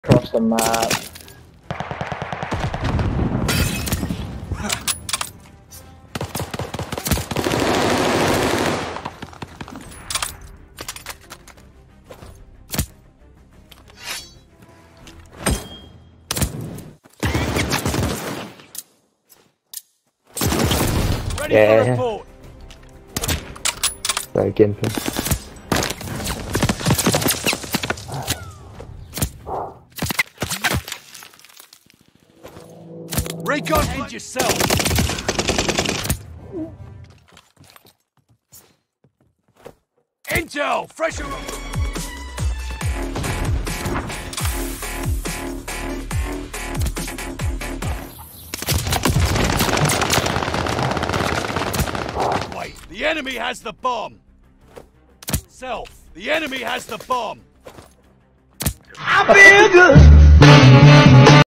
Across the map. Ready for report. Sorry, Gimpin. Recon and yourself. Intel, fresh. Wait, the enemy has the bomb. Self, the enemy has the bomb. I feel good.